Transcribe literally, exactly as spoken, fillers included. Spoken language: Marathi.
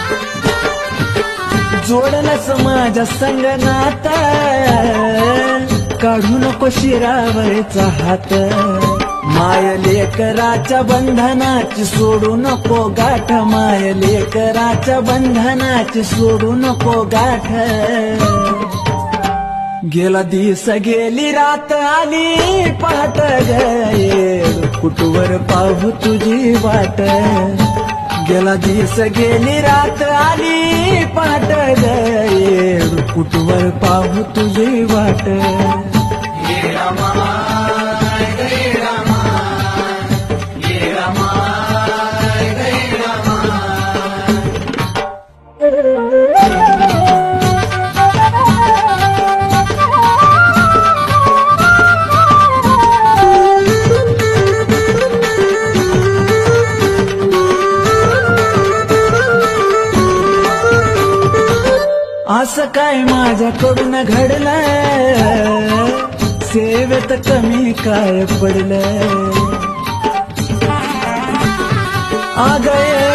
जोडलंस माझ्या संगनात, काढू नको शिरावरचा हात. माय लेकराच्या बंधनाची सोडू नको गाठ, माय लेकराच्या बंधनाची सोडू नको गाठ. गेला दिस गेली रात आली पहाट ग, कुठवर पाहू तुझी वाट. गेला दिस गेली रात आली पहाट ग, कुठवर पाहू तुझी वाट. ये रामा गे रामा, ये रामा गे रामा. असं काय माझ्याकडून घडलं, सेवेत कमी काय पडलं. आ गए